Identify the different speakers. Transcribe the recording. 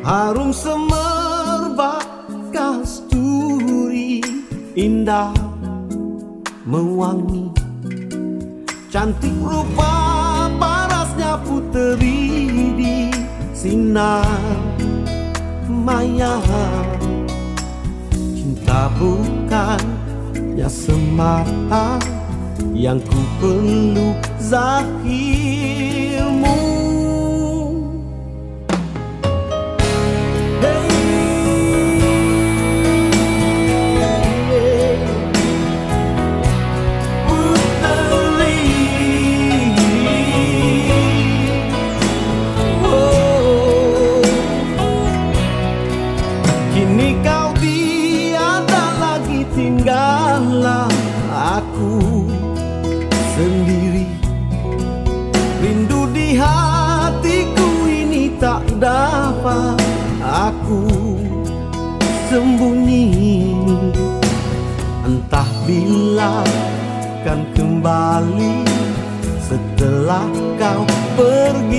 Speaker 1: Harum semerbak kasturi, indah mewangi, cantik rupa parasnya puteri di sinar maya. Cinta bukannya semata yang ku perlu zahirmu. Tinggallah aku sendiri, rindu di hatiku ini tak dapat aku sembunyi. Entah bila kan kembali setelah kau pergi.